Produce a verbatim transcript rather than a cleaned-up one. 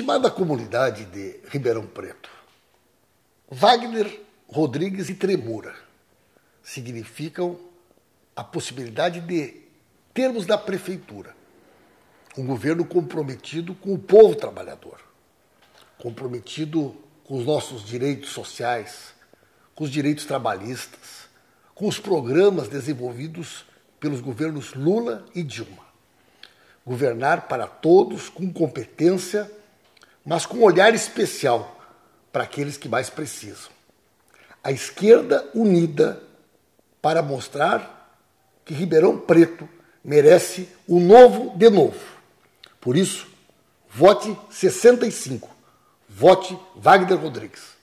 Estimada comunidade de Ribeirão Preto, Wagner Rodrigues e Tremura significam a possibilidade de termos na prefeitura um governo comprometido com o povo trabalhador, comprometido com os nossos direitos sociais, com os direitos trabalhistas, com os programas desenvolvidos pelos governos Lula e Dilma. Governar para todos com competência, mas com um olhar especial para aqueles que mais precisam. A esquerda unida para mostrar que Ribeirão Preto merece o novo de novo. Por isso, vote sessenta e cinco. Vote Wagner Rodrigues.